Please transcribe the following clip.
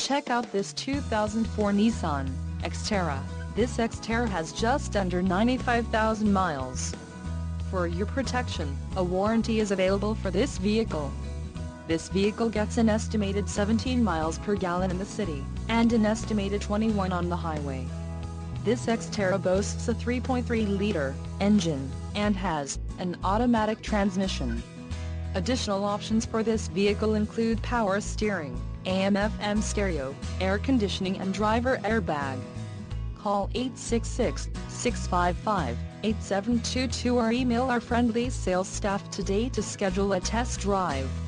Check out this 2004 Nissan Xterra. This Xterra has just under 95,000 miles. For your protection, a warranty is available for this vehicle. This vehicle gets an estimated 17 miles per gallon in the city, and an estimated 21 on the highway. This Xterra boasts a 3.3-liter engine, and has an automatic transmission. Additional options for this vehicle include power steering, AM/FM stereo, air conditioning and driver airbag. Call 866-655-8722 or email our friendly sales staff today to schedule a test drive.